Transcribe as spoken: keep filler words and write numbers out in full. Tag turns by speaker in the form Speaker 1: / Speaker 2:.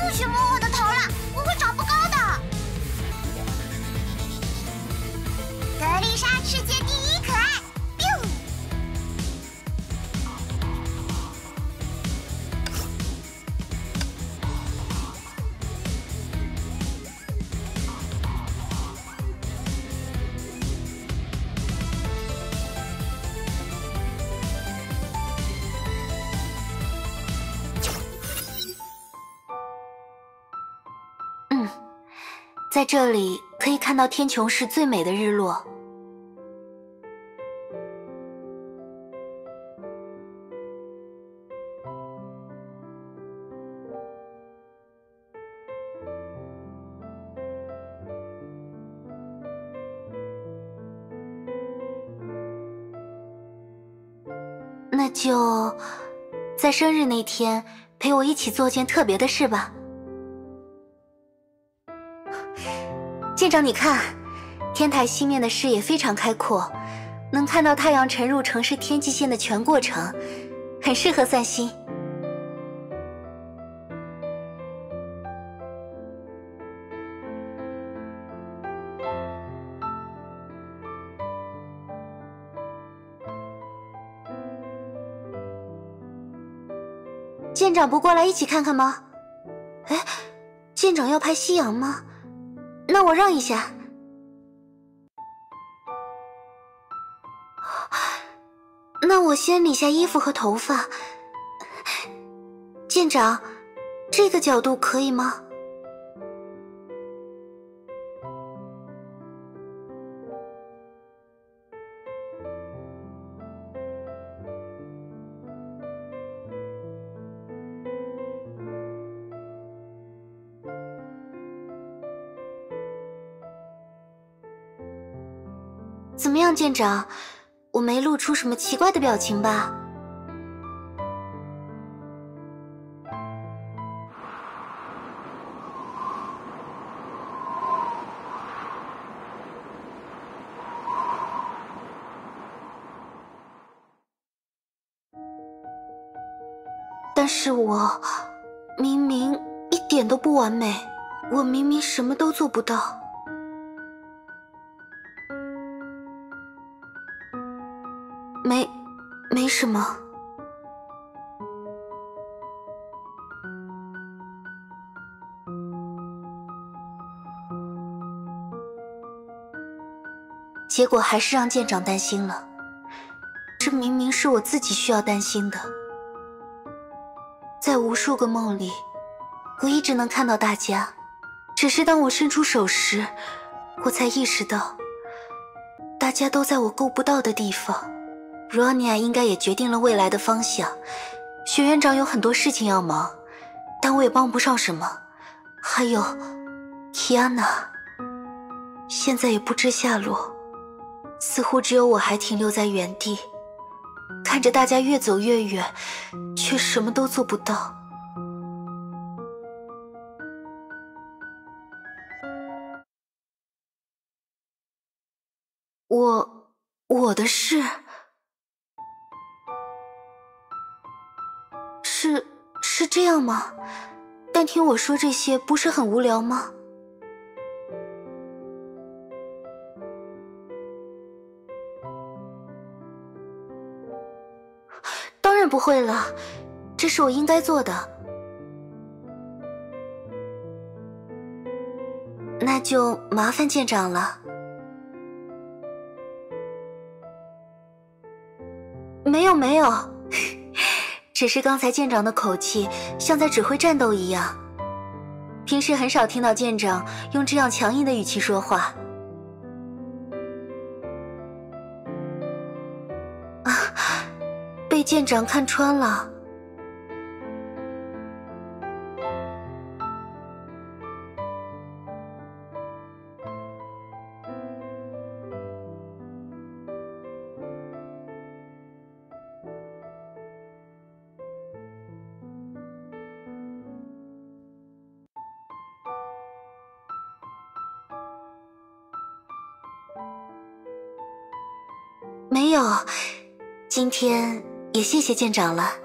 Speaker 1: 许摸我的头了，我会长不高的。格丽莎世界第一可爱。biu。
Speaker 2: 嗯，在这里可以看到天穹市最美的日落。那就在生日那天陪我一起做件特别的事吧。舰长，你看，天台西面的视野非常开阔，能看到太阳沉入城市天际线的全过程，很适合散心。舰长不过来一起看看吗？哎，舰长要拍夕阳吗？那我让一下。那我先理下衣服和头发。舰长，这个角度可以吗？怎么样，舰长？我没露出什么奇怪的表情吧？但是我明明一点都不完美，我明明什么都做不到。没，没什么。结果还是让舰长担心了，这明明是我自己需要担心的。在无数个梦里，我一直能看到大家，只是当我伸出手时，我才意识到，大家都在我够不到的地方。罗尼亚应该也决定了未来的方向，学院长有很多事情要忙，但我也帮不上什么。还有提安娜，现在也不知下落，似乎只有我还停留在原地，看着大家越走越远，却什么都做不到。我我的事是是这样吗？但听我说这些不是很无聊吗？当然不会了，这是我应该做的。那就麻烦舰长了。没有没有，只是刚才舰长的口气像在指挥战斗一样，平时很少听到舰长用这样强硬的语气说话。啊，被舰长看穿了。没有，今天也谢谢舰长了。